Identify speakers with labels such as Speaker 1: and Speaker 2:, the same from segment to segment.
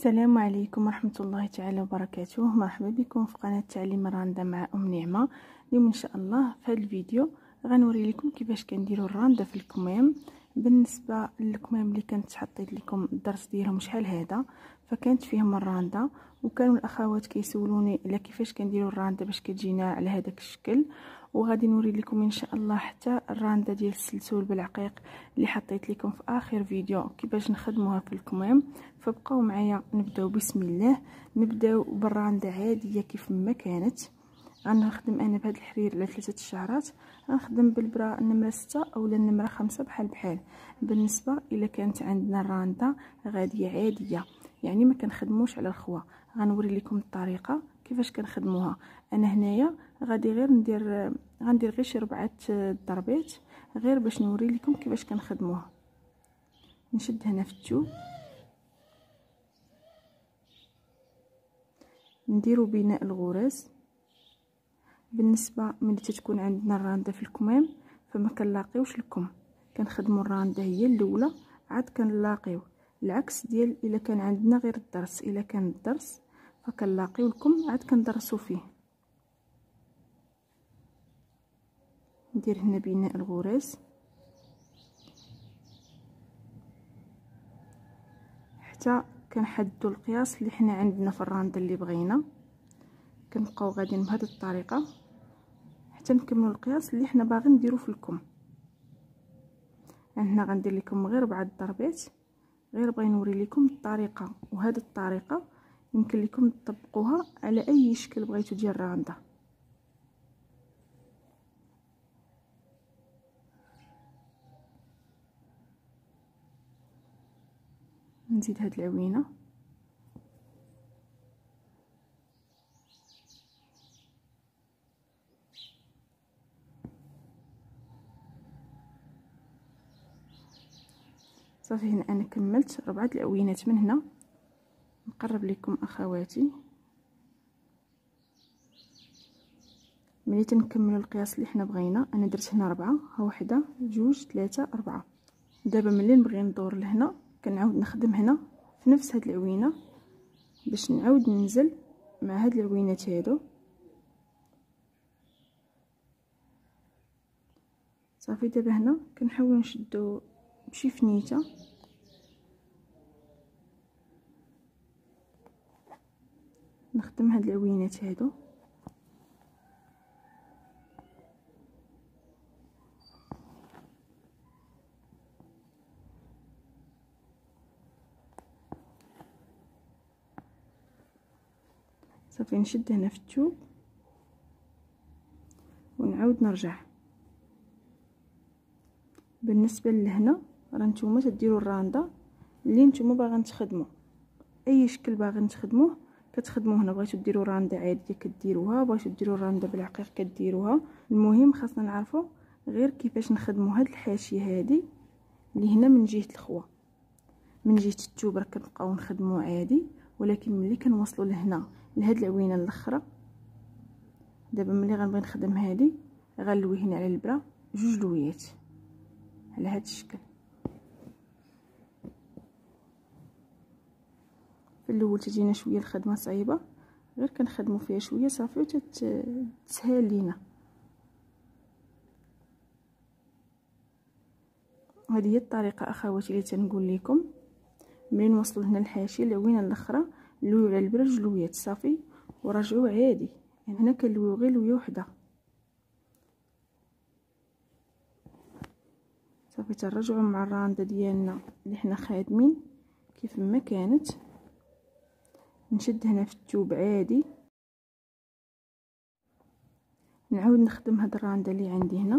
Speaker 1: السلام عليكم ورحمة الله تعالى وبركاته. مرحبا بكم في قناة تعليم الراندا مع نعمة. اليوم ان شاء الله في هذا الفيديو غنوري لكم كيفاش كنديروا الراندا في الكمام. بالنسبه للكمام اللي كنت حطيت لكم الدرس ديالهم شحال هذا فكانت فيهم الراندا، وكانوا الاخوات كيسولوني على كيفاش كنديروا الراندا باش كتجينا على هذاك الشكل، وغادي نوري لكم ان شاء الله حتى الراندا ديال السلسول بالعقيق اللي حطيت لكم في اخر فيديو كيفاش نخدموها في الكمام. فبقاو معايا نبداو بسم الله. نبداو بالراندا عاديه كيف ما كانت. غنخدم انا بهذا الحرير على 3 شعرات، غنخدم بالبرا النمره 6 اولا النمره 5 بحال. بالنسبه الا كانت عندنا الراندا غاديه عاديه يعني ما كنخدموش على الخوا، غنوري لكم الطريقه كيفاش كنخدموها. انا هنايا غادي غير غندير غير شي 4 ضربات غير باش نوري لكم كيفاش كنخدموها. نشد هنا في التوب، نديرو بناء الغرز. بالنسبه ملي تكون عندنا الراندا في الكمام فما كنلاقيوش الكم، كنخدموا الراندا هي الاولى عاد كنلاقيو، العكس ديال الا كان عندنا غير الدرس. الا كان الدرس فكنلاقيو الكم عاد كندرسوا فيه. ندير هنا بناء الغرز حتى كنحددوا القياس اللي حنا عندنا في الراندا اللي بغينا. كنبقاو غاديين بهذه الطريقه حتى نكملوا القياس اللي حنا باغيين نديرو في الكم. هنا غندير لكم غير 4 ضربات، غير بغي نوري لكم الطريقه، وهذه الطريقه يمكن لكم تطبقوها على اي شكل بغيتو ديال الراندا. نزيد هاد العوينه صافي. هنا انا كملت 4 العوينات. من هنا نقرب لكم اخواتي ملي تنكملوا القياس اللي حنا بغينا. انا درت هنا 4، ها 1 2 3 4. دابا ملي نبغي ندور لهنا كنعاود نخدم هنا في نفس هاد العوينه باش نعاود ننزل مع هاد العوينات هادو. صافي دابا هنا كنحاولوا نشدو بشي فنيته نخدم هاد العوينات هادو. صافي نشد هنا في التوب ونعاود نرجع. بالنسبه لهنا راه نتوما تديروا الراندا اللي نتوما باغيين تخدموا، اي شكل باغيين تخدموه كتخدموه هنا. بغيتو ديروا راندا عاديه كديروها، بغيتو ديروا راندا بالعقيق كديروها. المهم خاصنا نعرفوا غير كيفاش نخدموا هاد الحاشيه هادي اللي هنا من جهه الخوا. من جهه التوب راه كنبقاو نخدموا عادي، ولكن ملي كنوصلوا لهنا لهاد العوينه الاخرى، دابا ملي غنبغي نخدم هادي غنلوي هنا على البرا 2 لويات على هاد الشكل. في الاول تجينا شويه الخدمه صعيبه، غير كنخدموا فيها شويه صافي وتتسهل لينا. هذه هي الطريقه اخواتي اللي تنقول لكم. ملي نوصلوا هنا الحاشيه العوينه الاخرى نلويو على البرا 2 لويات صافي ورجعوا عادي. يعني هنا كنلويو غير لويه وحده صافي. ترجعوا مع الراندا ديالنا اللي حنا خادمين كيف ما كانت. نشد هنا في التوب عادي، نعاود نخدم هاد الراندا اللي عندي هنا.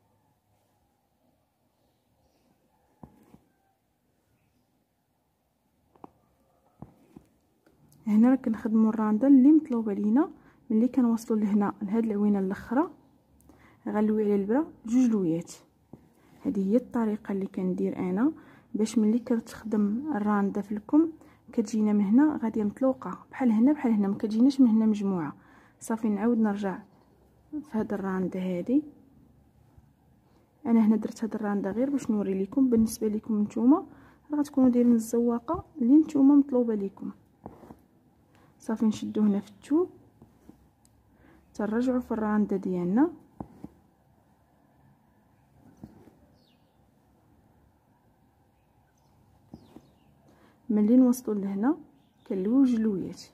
Speaker 1: هنا راه كنخدموا الراندا اللي مطلوبه لينا. ملي كنوصلوا لهنا لهاد العوينه الاخرى غنلوي على البرا 2 لويات. هذه هي الطريقه اللي كندير انا باش ملي كتخدم الراندا في الكم كتجينا من هنا غاديه مطلوقه بحال هنا بحال هنا، ما كتجيناش من هنا مجموعه. صافي نعاود نرجع في هاد الراندا هادي. انا هنا درت هاد الراندا غير باش نوري لكم. بالنسبه لكم نتوما راه غتكونوا دايرين الزواقه اللي نتوما مطلوبه لكم. صافي نشدو هنا في الثوب تنرجعوا في الرانده ديالنا. ملي نوصلوا لهنا كنلويو جلويات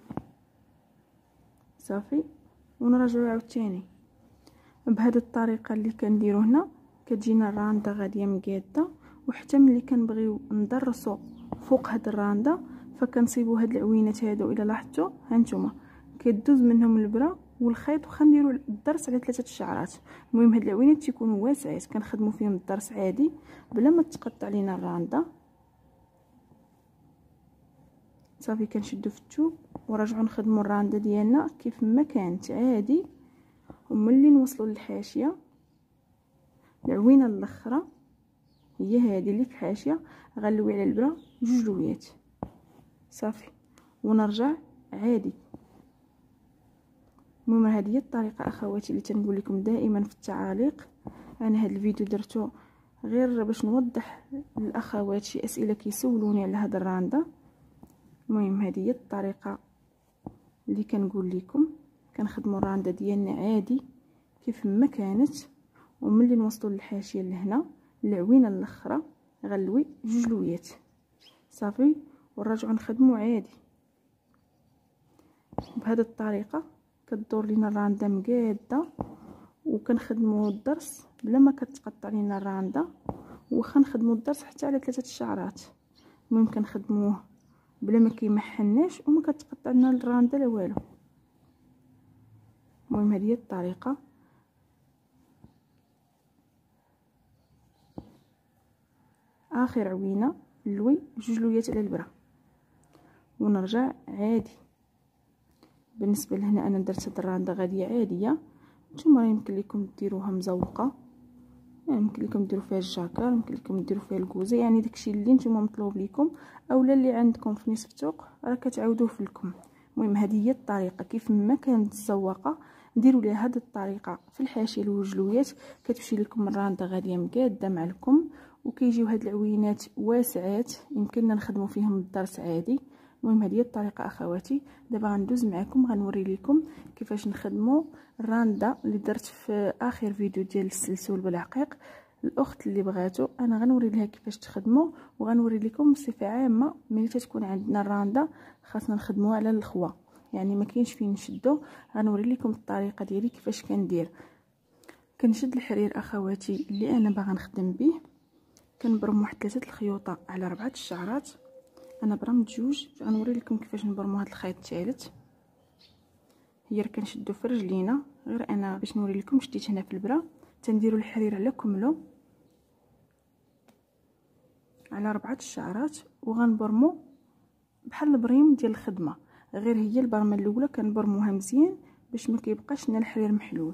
Speaker 1: صافي ونرجعوا عاوتاني بهذه الطريقه اللي كنديروا هنا. كتجينا الرانده غاديه مقاده، وحتى ملي كنبغيو ندرسوا فوق هاد الرانده فكنصيبوا هاد العوينات هادو. الا لاحظتوا هانتوما كيدوز منهم البره والخيط، وخا نديروا الضرس على 3 الشعرات. المهم هاد العوينات تيكونوا واسعات كنخدموا فيهم الضرس عادي بلا ما تقطع لينا الرانده. صافي كنشدو في الثوب ونرجعوا نخدموا الرانده ديالنا كيف ما كانت عادي. وملي نوصلوا للحاشيه العوينه الاخرى هي هذه اللي في الحاشيه غنلوي على البره 2 لويات صافي ونرجع عادي. المهم هذه هي الطريقه اخواتي اللي تنقول لكم دائما في التعاليق. انا هذا الفيديو درته غير باش نوضح للاخوات شي اسئله كيسولوني على هذا الرانده. المهم هذه هي الطريقه اللي كنقول لكم كنخدموا الرانده ديالنا عادي كيف ما كانت. وملي نوصلوا للحاشيه لهنا العوينه الاخرى غنلوي 2 لويات صافي ونرجعوا نخدموا عادي. بهذه الطريقه كتدور لينا الرانده مقاده وكنخدموا الضرس بلا ما كتقطع لينا الرانده، واخا نخدموا الضرس حتى على 3 الشعرات. المهم كنخدموه بلا ما كيمحناش وما كتقطع لنا الرانده لا والو. المهم هذه هي الطريقه. اخر عوينه نلوي 2 لويات على البره ونرجع عادي. بالنسبه لهنا انا درت هاد الرانده غاديه عاديه، نتوما يمكن لكم ديروها مزوقه، يعني يمكن لكم ديروا فيها الجاكار، يمكن لكم ديروا فيها الكوزه، يعني داكشي اللي نتوما مطلوب لكم اولا اللي عندكم في نصف الثوق راه كتعاودوه في الكم. المهم هذه هي الطريقه كيف ما كانت الزواقه ديروا ليها هذه الطريقه في الحاشيه الوجلويات كتمشي لكم الرانده غاديه مقاده مع الكم، وكيجيو هاد العوينات واسعات يمكننا نخدموا فيهم الضرس عادي. المهم هذه هي الطريقه اخواتي. دابا غندوز معكم غنوري لكم كيفاش نخدموا الرانده اللي درت في اخر فيديو ديال السلسول بالعقيق. الاخت اللي بغاتو انا غنوري لها كيفاش تخدموا، وغنوري لكم بصفه عامه ملي تكون عندنا الرانده خاصنا نخدموها على الخوا، يعني ما كاينش فين نشدو. غنوري لكم الطريقه ديالي كيفاش كندير. كنشد الحرير اخواتي اللي انا باغا نخدم به، كنبرم واحد 3 الخيوطه على 4 الشعرات. انا برمت 2، غنوري لكم كيفاش نبرموا هذا الخيط الثالث. هي راه كنشدو في رجلينا، غير انا باش نوري لكم شديت هنا في البره تنديروا الحرير على كملو على 4 الشعرات وغنبرمو بحال البريم ديال الخدمه، غير هي البرمه الاولى كنبرموها مزيان باش ما كيبقاش لنا الحرير محلول.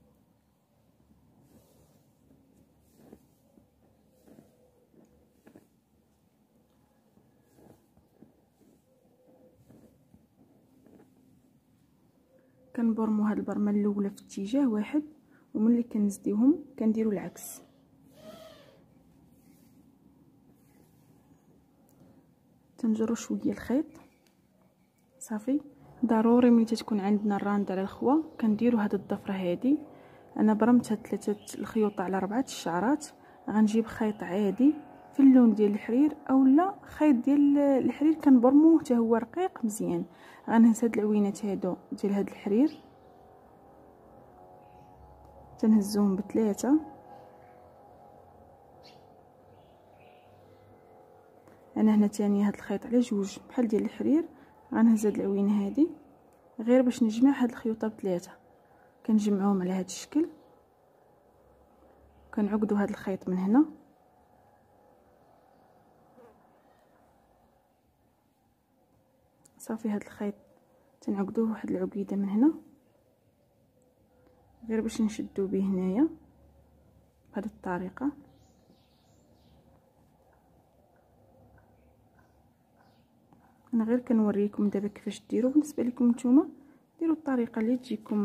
Speaker 1: كنبرمو هاد البرمه الاولى في اتجاه واحد، وملي كنزديوهم كنديروا العكس. تنجروا شويه الخيط صافي. ضروري ملي تكون عندنا الراند على الخوا كنديروا هاد الضفره هادي. انا برمت هاد 3 الخيوط على 4 الشعرات. غنجيب خيط عادي في اللون ديال الحرير اولا خيط ديال الحرير كنبرموه حتى هو رقيق مزيان. غنهز هاد العوينات هادو ديال هاد الحرير تنهزوهم ب3. انا هنا تانية هاد الخيط على 2 بحال ديال الحرير. غنهز هاد العوينه هادي غير باش نجمع هاد الخيوطه ب3، كنجمعوهم على هاد الشكل. كنعقدوا هاد الخيط من هنا صافي. هاد الخيط تنعقدوه واحد العقيده من هنا غير باش نشدو به هنايا بهذه الطريقه. انا غير كنوريكم دابا كيفاش ديروا. بالنسبه لكم نتوما ديروا الطريقه اللي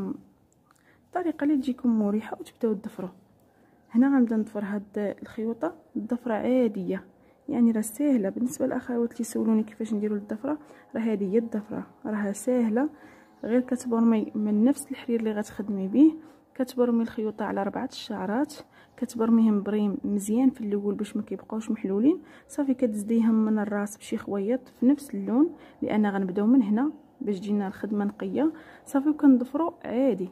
Speaker 1: تجيكم مريحه وتبداو تضفروا. هنا غنبدا نضفر هاد الخيوطه الضفره عاديه، يعني راه ساهله بالنسبه للاخوات اللي سولوني كيفاش نديروا الضفره. راه هذه هي الضفره، راها ساهله، غير كتبرمي من نفس الحرير اللي غتخدمي به. كتبرمي الخيوطه على 4 الشعرات، كتبرميهم بريم مزيان في الاول باش ما كيبقاوش محلولين. صافي كتزديهم من الراس بشي خويط في نفس اللون، لان غنبداو من هنا باش تجينا الخدمه نقيه. صافي وكنضفروا عادي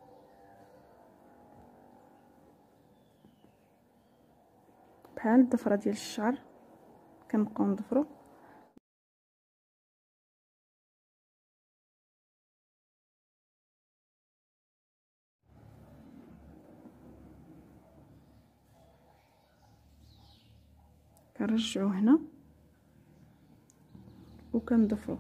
Speaker 1: بحال الضفره ديال الشعر، كنبقاو نضفروا. كنرجعوا هنا وكنضفروا.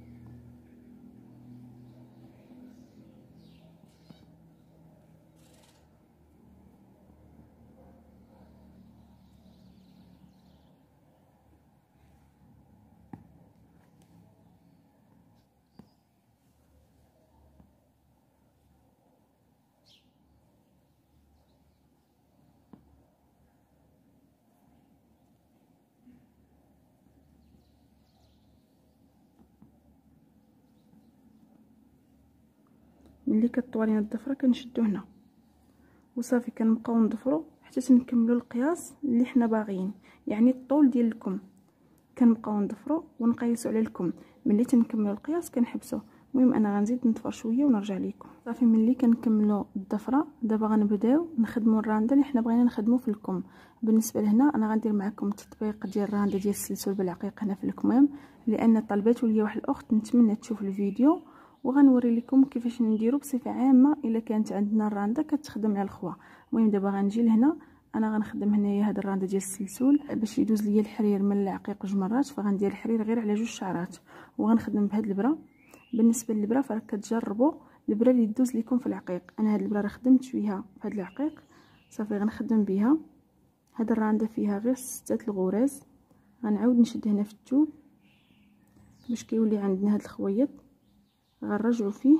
Speaker 1: ملي كطوالين الضفره كنشدو هنا وصافي كنبقاو نضفروا حتى تنكملوا القياس اللي حنا باغيين، يعني الطول ديال الكم. كنبقاو نضفروا ونقيسوا على الكم. ملي تنكملوا القياس كنحبسوا. المهم انا غنزيد نضفر شويه ونرجع لكم. صافي ملي كنكملوا الضفره دابا غنبداو نخدموا الرانده اللي حنا بغينا نخدموا في الكم. بالنسبه لهنا انا غندير معكم التطبيق ديال الرانده ديال السلسول بالعقيق هنا في الكمام، لان طلباتو ليا واحد الاخت نتمنى تشوف الفيديو، وغنوري لكم كيفاش نديرو بصفه عامه الا كانت عندنا الرانده كتخدم على الخوا. المهم دابا غنجي لهنا، انا غنخدم هنايا هاد الرانده ديال السلسول باش يدوز ليا الحرير من العقيق 2 مرات. فغندير الحرير غير على 2 شعرات وغنخدم بهاد البره. بالنسبه للبره فراه كتجربوا البره اللي تدوز لكم في العقيق. انا هاد البره راه خدمت بها في هاد العقيق، صافي غنخدم بها. هاد الرانده فيها غير 6 الغراز. غنعاود نشد هنا في الثوب باش كيولي عندنا هاد الخويط، غنرجعوا فيه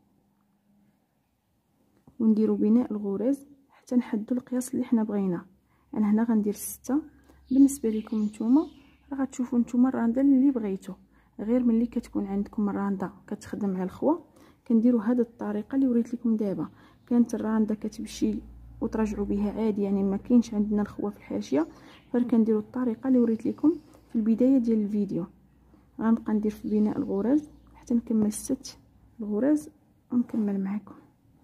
Speaker 1: ونديروا بناء الغراز حتى نحدوا القياس اللي حنا بغينا. انا هنا غندير 6. بالنسبه لكم نتوما راه غتشوفوا نتوما الرانده اللي بغيتو. غير ملي كتكون عندكم الرانده كتخدم على الخوا كنديروا هذه الطريقه اللي وريت لكم دابا. كانت الرانده كتمشي وترجعوا بها عادي، يعني ما كاينش عندنا الخوا في الحاشيه، فكنديروا الطريقه اللي وريت لكم في البدايه ديال الفيديو. غنبقى ندير في بناء الغراز حتى نكمل 6 الغراز ونكمل معكم.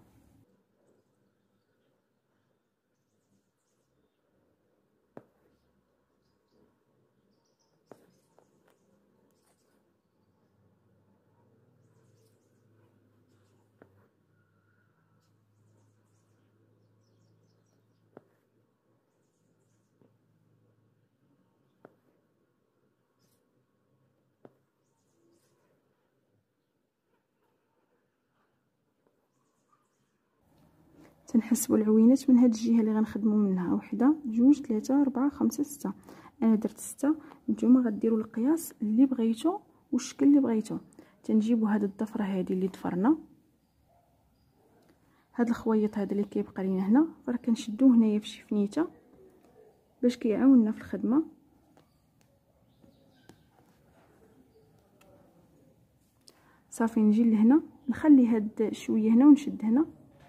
Speaker 1: تنحسبوا العوينات من هاد الجهه اللي غنخدموا منها: 1 2 3 4 5 6. انا درت 6. نتوما غديروا القياس اللي بغيتو والشكل اللي بغيتو. تنجيبوا هاد الضفره هذه اللي ضفرنا، هاد الخويط هذا اللي كيبقى لينا هنا، راه كنشدوه هنايا في شي فنيته باش كيعاوننا في الخدمه. صافي نجي لهنا نخلي هاد شويه هنا ونشد هنا.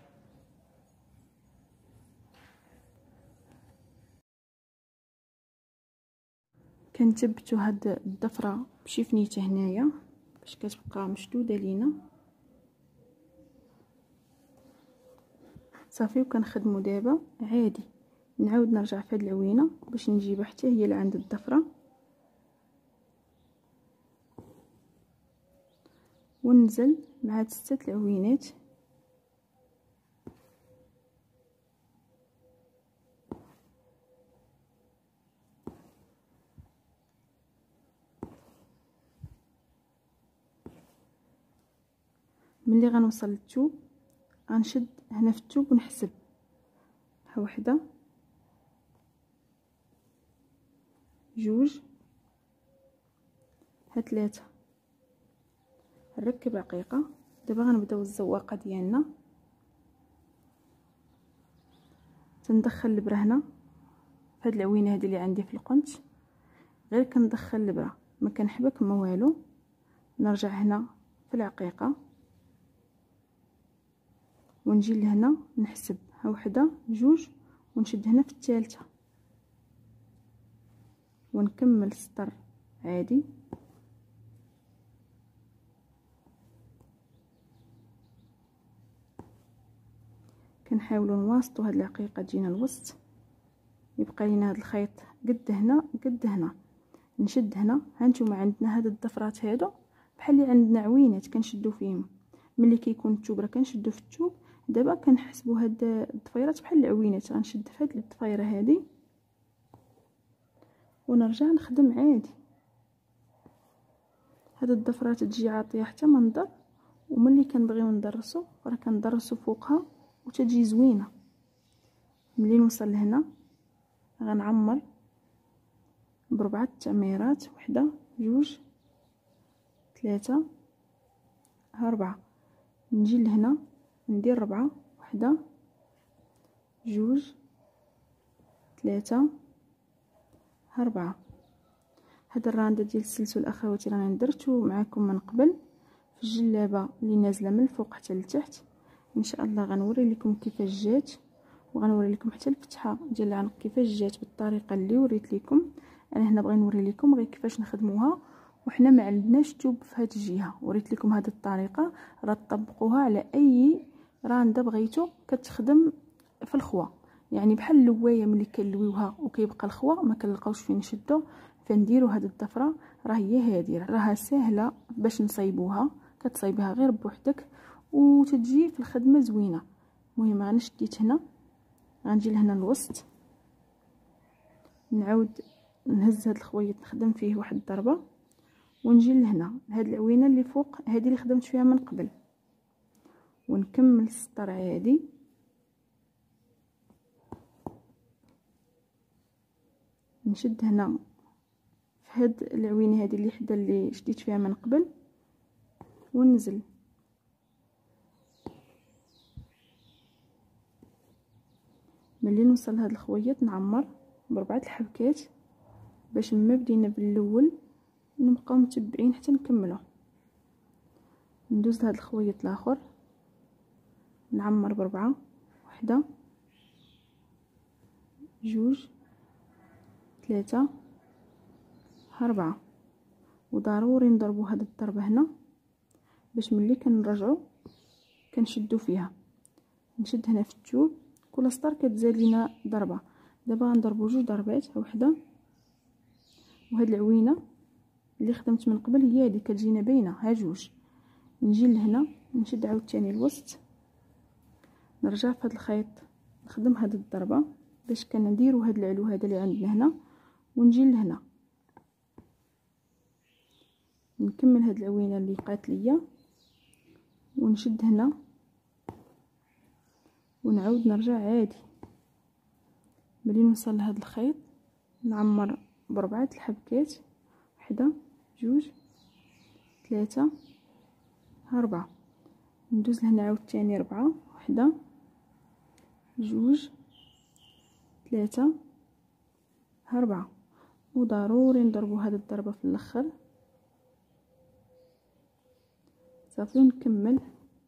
Speaker 1: كنثبتوا هاد الضفره بشي فنيته هنايا باش كتبقى مشدوده لينا. صافي وكنخدموا دابا عادي. نعاود نرجع في هاد العوينه باش نجيبها حتى هي لعند الضفره وننزل مع 6 العوينات. ملي غنوصل للثوب غنشد هنا في الثوب ونحسب: 1 2 3. نركب عقيقه. دابا غنبداو الزواقه ديالنا. تندخل البره هنا في هاد العوينه هذه اللي عندي في القنت، غير كندخل الابره، ما كنحبك ما والو. نرجع هنا في العقيقه ونجي لهنا نحسب ها وحده جوج ونشد هنا في الثالثه ونكمل السطر عادي. كنحاولوا نواسطوا هاد العقيقه تجينا الوسط، يبقى لينا هاد الخيط قد هنا قد هنا. نشد هنا، هانتوما عندنا هاد الضفرات هادو بحال اللي عندنا عوينات كنشدوا فيهم. ملي كيكون الثوب راه كنشدوا في الثوب، دابا كنحسبوا هاد الضفيرات بحال العوينات. غنشد في هاد الضفيره هادي ونرجع نخدم عادي. هاد الضفرات تجي عاطيه حتى منظر، وملي كنبغيو ندرسو راه كندرسو فوقها وتجي زوينه. ملي نوصل لهنا غنعمر بربعه تعميرات، وحده جوج ثلاثه ربعه. نجي لهنا ندير ربعه، وحده جوج ثلاثه ربعه. هاد الراندة ديال السلسل اخواتي رانا درتو معكم من قبل في الجلابه اللي نازله من الفوق حتى لتحت. ان شاء الله غنوري لكم كيفاش جات، وغنوري لكم حتى الفتحه ديال العنق كيفاش جات بالطريقه اللي وريت لكم. انا هنا بغي نوري لكم غير كيفاش نخدموها، وحنا ما عندناش توب في هذه الجهه. وريت لكم هذه الطريقه راه تطبقوها على اي رانده بغيتو كتخدم في الخوا. يعني بحال اللوايه ملي كنلويوها وكيبقى الخوا ما كنلقاوش فين نشدو، فنديروا هذه الضفره. راه هي هذه راها سهله باش نصايبوها، كتصايبها غير بوحدك وتجي في الخدمه زوينه. المهم انا شديت هنا، غنجي لهنا الوسط، نعاود نهز هاد الخويط نخدم فيه واحد الضربه، ونجي لهنا لهاد العوينه اللي فوق هذه اللي خدمت فيها من قبل، ونكمل السطر عادي. نشد هنا في هاد العوينه هذه اللي حدا اللي شديت فيها من قبل وننزل. ملي نوصل لهاد الخويط نعمر بربعه الحبكات باش ما بدينا بالاول نبقاو متبعين حتى نكملو. ندوز لهاد الخويط الاخر نعمر بربعه، وحده جوج ثلاثه ربعه. وضروري نضربوا هاد الضربه هنا باش ملي كنرجعوا كنشدوا فيها. نشد هنا في الثوب، كل سطر كتزاد لينا ضربه. دابا غنضربوا جوج ضربات، وحده. وهاد العوينه اللي خدمت من قبل هي هذه كتجينا باينه، ها جوج. نجي لهنا نشد عاوتاني الوسط، نرجع في هاد الخيط نخدم هاد الضربه باش كنديروا هاد العلو هذا اللي عندنا هنا، ونجي لهنا نكمل هاد العوينه اللي بقات ليا ونشد هنا ونعاود نرجع عادي. ملي نوصل لهاد الخيط نعمر بربعه الحبكات، وحده جوج ثلاثه ربعه. ندوز لهنا عاوتاني ربعه، وحده جوج ثلاثه ربعه. وضروري نضربوا هاد الضربه في الاخر صافي. ونكمل.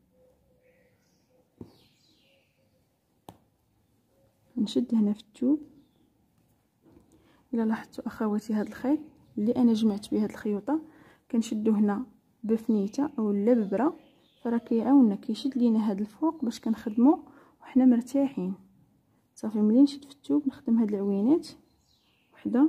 Speaker 1: نشد هنا في الثوب. الا لاحظتوا اخواتي هاد الخيط اللي انا جمعت به هاد الخيوطه كنشدو هنا بفنيته اولا ببره، فراه كيعاوننا كيشد لينا هاد الفوق باش كنخدمو وحنا مرتاحين. صافي ملي نشد في الثوب نخدم هاد العوينات، وحده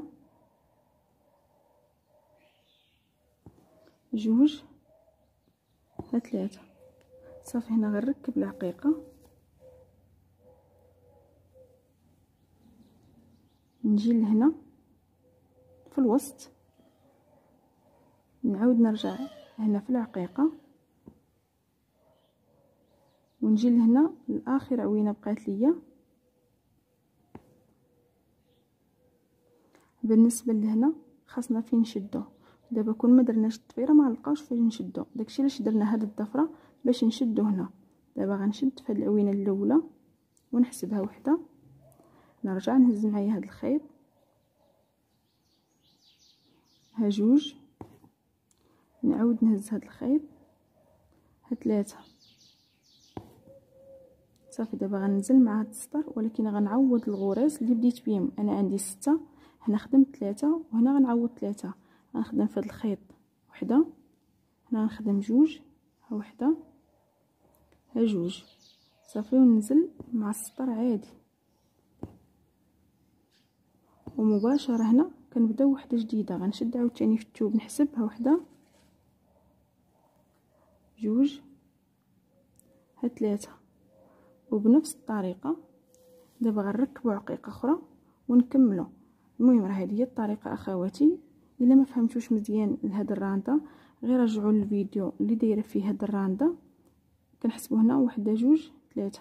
Speaker 1: جوج ثلاثه. صافي هنا غنركب العقيقه، نجي لهنا في الوسط، نعاود نرجع هنا في العقيقه، ونجي لهنا لاخر عوينه بقات ليا. بالنسبه لهنا خاصنا فين نشدو. دابا كون ما درناش الضفيره ما نلقاوش فين نشدو، داكشي علاش درنا هاد الضفره باش نشدو هنا. دابا غنشد في هاد العوينه الاولى ونحسبها وحده، نرجع نهز معايا هاد الخيط ها 2 نعاود نهز هاد الخيط ها 3 صافي. دابا غننزل مع هاد السطر ولكن غنعوض الغراس اللي بديت بهم. انا عندي 6، هنا خدمت 3 وهنا غنعوض 3. غنخدم في هاد الخيط وحده، هنا غنخدم 2 ها وحده ها 2 صافي، وننزل مع السطر عادي ومباشره. هنا كنبداو وحده جديده، غنشد عاوتاني في الثوب نحسب ها وحده 2 ها 3 وبنفس الطريقه. دابا غنركبوا عقيقه اخرى ونكملوا. المهم راه هذه هي الطريقه اخواتي. الا ما فهمتوش مزيان لهاد الرانده غير رجعوا للفيديو اللي دايره فيه هاد الرانده. كنحسبوا هنا 1 2 3.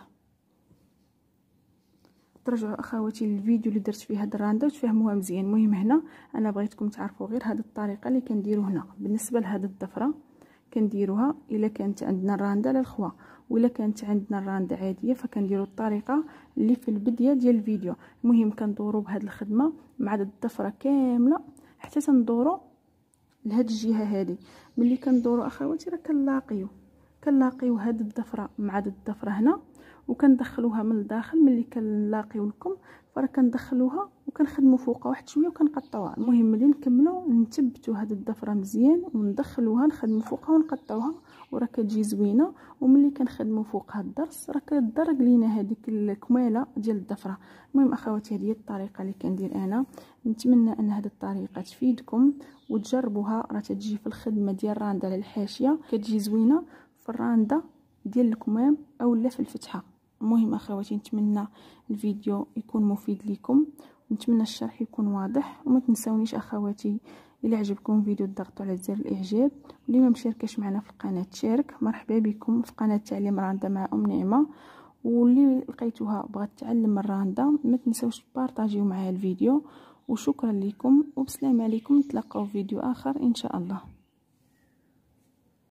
Speaker 1: ترجعوا اخواتي للفيديو اللي درت فيه هاد الرانده وتفهموها مزيان. المهم هنا انا بغيتكم تعرفوا غير هاد الطريقه اللي كنديروا هنا. بالنسبه لهاد الضفره كنديروها الا كانت عندنا الرانده للخوا، ولا كانت عندنا الرانده عاديه فكنديروا الطريقه اللي في البدايه ديال الفيديو. المهم كندوروا بهاد الخدمه مع الضفره كامله حتى تندوروا لهاد الجهه هذه. ملي كندوروا اخواتي راه كنلاقيو هاد الضفره مع هاد الضفره هنا وكندخلوها من الداخل. ملي كنلاقيو لكم فراه كندخلوها وكنخدموا فوقها واحد شويه وكنقطعوها. المهم ملي نكملوا نثبتوا هاد الضفره مزيان وندخلوها نخدموا فوقها ونقطعوها وراه كتجي زوينه. وملي كنخدموا فوقها الضرس راه كتضرق لينا هذيك الكماله ديال الضفره. المهم اخواتي هذه هي الطريقه اللي كندير انا. نتمنى ان هذه الطريقه تفيدكم وتجربوها. راه تجي في الخدمه ديال الرانده للحاشيه كتجي زوينه في الرانده ديال الكمام اولا في الفتحه. المهم اخواتي نتمنى الفيديو يكون مفيد لكم ونتمنى الشرح يكون واضح. وما تنسونيش اخواتي الى عجبكم الفيديو تضغطوا على زر الاعجاب، واللي ما مشاركش معنا في القناه تشارك. مرحبا بكم في قناه تعليم راندا مع نعمه. واللي لقيتوها بغات تعلم الراندا ما تنسوش تبارطاجيو معايا الفيديو. وشكرا لكم وبسلام عليكم. نتلاقاو في فيديو اخر ان شاء الله.